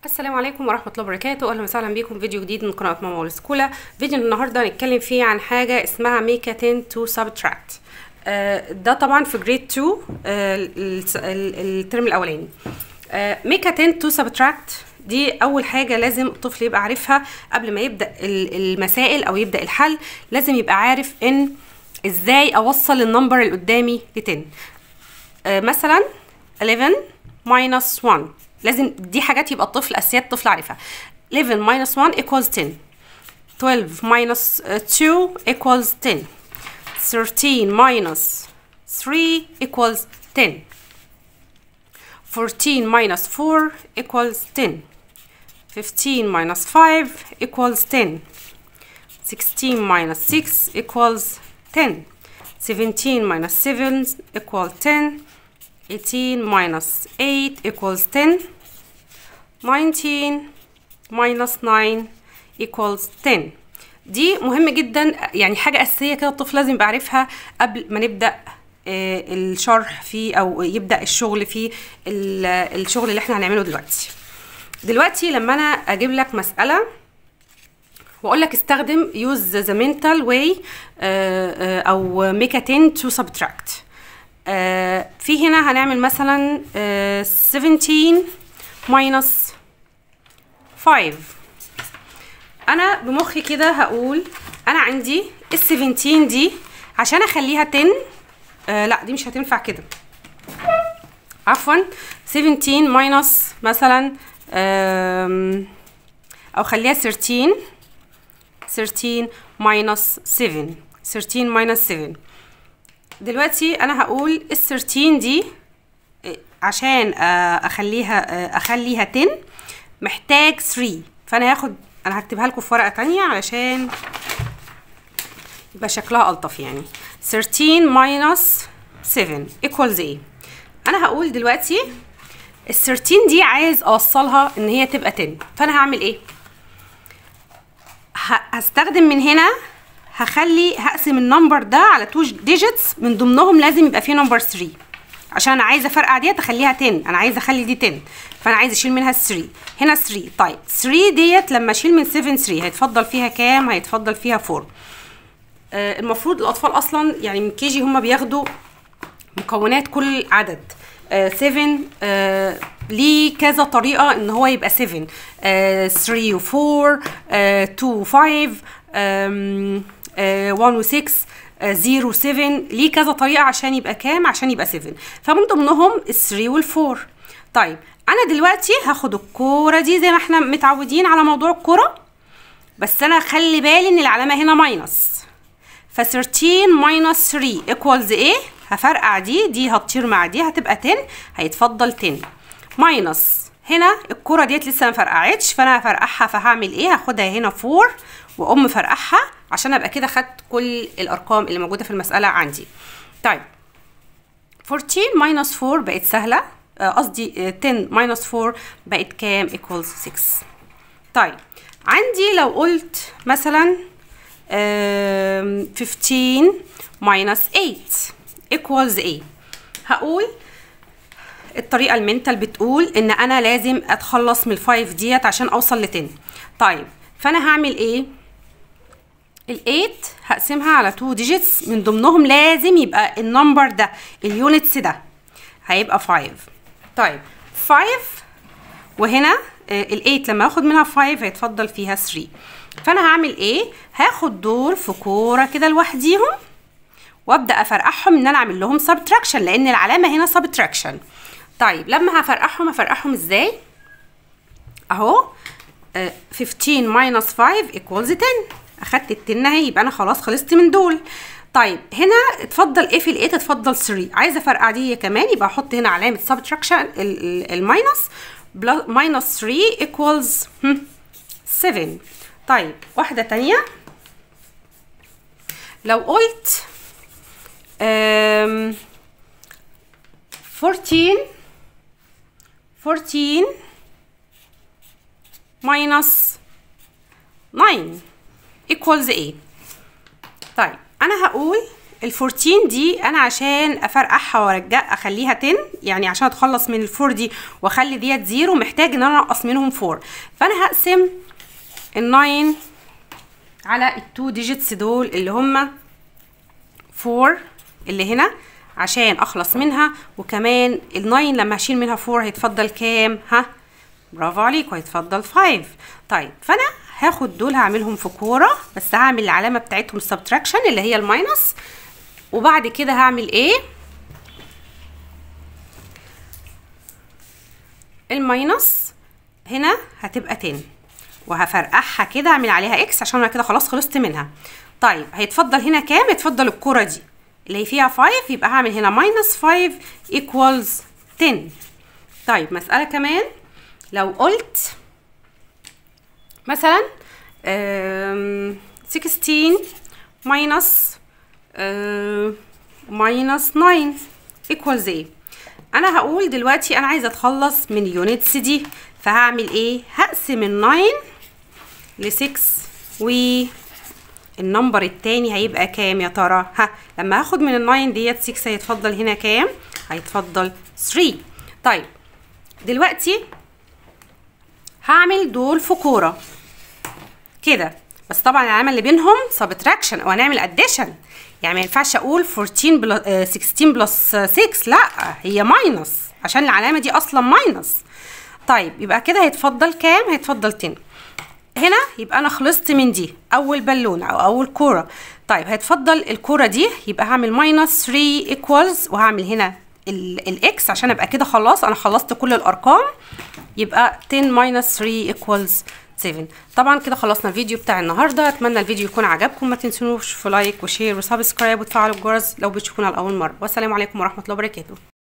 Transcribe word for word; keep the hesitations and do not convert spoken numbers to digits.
السلام عليكم ورحمة الله وبركاته. أهلا وسهلا بكم في فيديو جديد من قناة ماما والسكولة. فيديو النهاردة هنتكلم فيه عن حاجة اسمها make a ten to subtract. آه ده طبعا في جريد تو آه الترم الأولاني. آه make a ten to subtract دي أول حاجة لازم الطفل يبقى عارفها قبل ما يبدأ المسائل أو يبدأ الحل. لازم يبقى عارف إن إزاي أوصل النمبر اللي قدامي ل ten. آه مثلا eleven minus one، لازم دي حاجات يبقى الطفل اساسيات الطفل عارفها. eleven minus one equals ten. twelve minus two equals ten. thirteen minus three equals ten. fourteen minus four equals ten. fifteen minus five equals ten. sixteen minus six equals ten. seventeen minus seven equals ten. eighteen minus eight equals ten. nineteen minus nine equals ten. دي مهم جدا، يعني حاجة أساسية كده الطفل لازم يبقى عارفها قبل ما نبدأ آه الشرح فيه أو يبدأ الشغل فيه الشغل اللي احنا هنعمله دلوقتي. دلوقتي لما أنا أجيب لك مسألة وأقول لك استخدم use the mental way آه آه أو make a ten to subtract. آه في هنا هنعمل مثلا آه seventeen minus five. انا بمخي كده هقول انا عندي ال seventeen دي عشان اخليها ten. آه لا دي مش هتنفع كده، عفوا seventeen minus مثلا آه او خليها thirteen. thirteen minus seven. thirteen minus seven. دلوقتي انا هقول ال thirteen دي عشان اخليها اخليها ten محتاج three، فانا هاخد انا هكتبها لكم في ورقه تانية علشان يبقى شكلها الطف. يعني thirteen minus seven equals ايه؟ انا هقول دلوقتي ال thirteen دي عايز اوصلها ان هي تبقى ten، فانا هعمل ايه؟ هستخدم من هنا هخلي هقسم النمبر ده على two digits من ضمنهم لازم يبقى فيه نمبر three، عشان انا عايزه افرقع ديت اخليها ten. انا عايزه اخلي دي ten، فانا عايزه اشيل منها three. هنا three. طيب three ديت لما اشيل من seven three هيتفضل فيها كام؟ هيتفضل فيها four. آه المفروض الاطفال اصلا يعني من كيجي هم بياخدوا مكونات كل عدد. آه seven آه ليه كذا طريقه ان هو يبقى seven. آه three و four، آه two و five، آه آه one و six، زيرو سفن، ليه كذا طريقة عشان يبقى كام؟ عشان يبقى سفن. فمن ضمنهم الثري والفور. طيب أنا دلوقتي هاخد الكورة دي زي ما احنا متعودين على موضوع الكورة، بس أنا خلي بالي إن العلامة هنا ماينس. ف thirteen minus three equals إيه؟ هفرقع دي، دي هتطير مع دي هتبقى ten، هيتفضل ten. ماينس هنا الكورة ديت لسه ما فرقعتش، فأنا هفرقعها، فهعمل إيه؟ هاخدها هنا four وأقوم فرقعها عشان ابقى كده خدت كل الارقام اللي موجوده في المساله عندي. طيب fourteen minus four بقت سهله، قصدي ten minus four بقت كام؟ equals six. طيب عندي لو قلت مثلا fifteen minus eight equals ايه؟ هقول الطريقه المنتال بتقول ان انا لازم اتخلص من الفايف ديت عشان اوصل ل ten. طيب فانا هعمل ايه؟ ال eight هقسمها على two digits من ضمنهم لازم يبقى النمبر ده اليونتس ده هيبقى five. طيب five وهنا ال eight لما اخد منها five هيتفضل فيها three، فانا هعمل ايه؟ هاخد دول في كوره كده لوحديهم وابدا افرقعهم ان انا اعمل لهم subtraction لان العلامه هنا subtraction. طيب لما هفرقعهم هفرقعهم ازاي؟ اهو fifteen minus five equals ten. اخدت التن اهي، يبقى انا خلاص خلصت من دول. طيب هنا اتفضل ايه في الايه؟ اتفضل three. عايزه افرقع دي كمان، يبقى احط هنا علامه subtraction الماينس. minus three equals seven. طيب واحده تانية لو قلت um, fourteen fourteen minus nine equals ايه؟ طيب انا هقول ال أربعتاشر دي انا عشان افرقعها وارجع اخليها عشرة، يعني عشان اتخلص من الفور دي واخلي ديت زيرو محتاج ان انا انقص منهم فور. فانا هقسم الناين على التو ديجيتس دول اللي هما فور اللي هنا عشان اخلص منها، وكمان الناين لما هشيل منها فور هيتفضل كام؟ ها برافو عليكم، هيتفضل خمسة. طيب فانا هاخد دول هعملهم في كوره، بس هعمل العلامه بتاعتهم سبتراكشن اللي هي الماينس، وبعد كده هعمل ايه؟ الماينس هنا هتبقى عشرة وهفرقعها كده اعمل عليها اكس عشان انا كده خلاص خلصت منها. طيب هيتفضل هنا كام؟ هيتفضل الكوره دي اللي هي فيها خمسة، يبقى هعمل هنا ماينس خمسة ايكوالز عشرة. طيب مساله كمان، لو قلت مثلا ستاشر ماينس ماينس تسعة ايكوالز ايه؟ انا هقول دلوقتي انا عايزه اتخلص من اليونتس دي، فهعمل ايه؟ هقسم التسعة ل ستة، والنمبر التاني هيبقى كام يا ترى؟ ها لما هاخد من التسعة ديت ستة هيتفضل هنا كام؟ هيتفضل تلاتة. طيب دلوقتي هعمل دول في كوره كده، بس طبعا العلامه اللي بينهم سبتراكشن او هنعمل اديشن، يعني ما ينفعش اقول أربعتاشر بلس ستاشر بلس ستة، لا هي ماينس عشان العلامه دي اصلا ماينس. طيب يبقى كده هيتفضل كام؟ هيتفضل عشرة. هنا يبقى انا خلصت من دي اول بالونه او اول كوره. طيب هيتفضل الكوره دي، يبقى هعمل ماينس تلاتة ايكوالز، وهعمل هنا الاكس عشان ابقى كده خلاص انا خلصت كل الارقام، يبقى عشرة ماينس تلاتة ايكوالز سبعة. طبعا كده خلصنا الفيديو بتاع النهارده، اتمنى الفيديو يكون عجبكم، ما تنسونوش في لايك وشير وسبسكرايب وتفعلوا الجرس لو بتشوفونا لاول مره، والسلام عليكم ورحمه الله وبركاته.